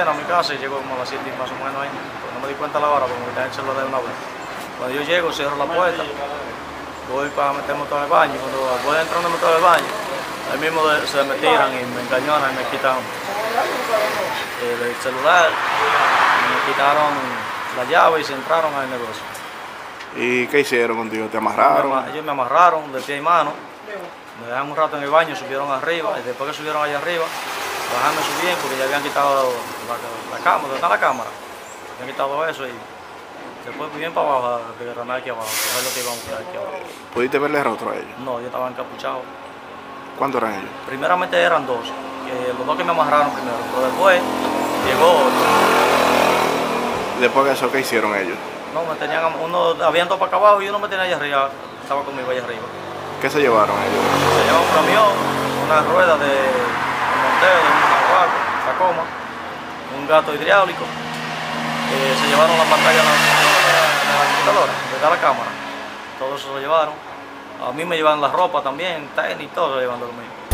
cena a mi casa y llego como a las 7 más o menos ahí. Pues no me di cuenta a la hora porque me quedé en el celular de una vez. Cuando yo llego, cierro la puerta, voy para meter el motor al baño. Cuando voy entrando el motor al baño, ahí mismo se me tiran y me engañonan y me quitan el celular, me quitaron la llave y se entraron al negocio. ¿Y qué hicieron contigo? ¿Te amarraron? Ellos me amarraron de pie y mano, me dejaron un rato en el baño, subieron arriba y después que subieron allá arriba, bajarme subían porque ya habían quitado la cámara, ¿dónde está la cámara? Habían quitado eso y después bien para abajo, derramar aquí abajo, que es lo que iban a buscar aquí abajo. ¿Pudiste verle el rostro a ellos? No, yo estaba encapuchado. ¿Cuántos eran ellos? Primeramente eran dos, los dos que me amarraron primero, pero después llegó otro. Después de eso, ¿qué hicieron ellos? No, me tenían, habían dos para acá abajo y uno me tenía allá arriba, estaba conmigo allá arriba. ¿Qué se llevaron ellos? Se lleva un camión, una rueda de monteo, de una guagua, Tacoma, un gato hidráulico. Se llevaron la pantalla de la computadora, de la cámara. Todo eso se llevaron. A mí me llevaron la ropa también, tenis, todo se llevaron lo mío.